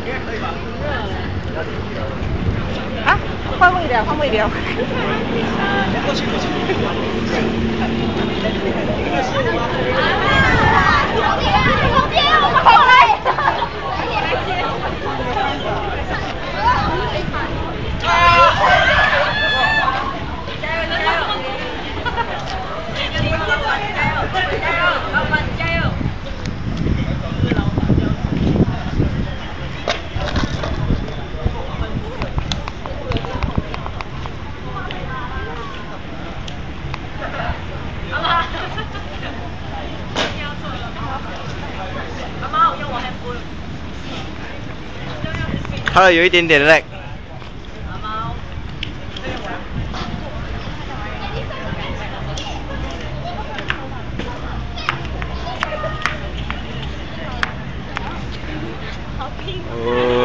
啊，换位的，换位的。 过去过去。 后边我们好来。 它有一点点 lag。哦。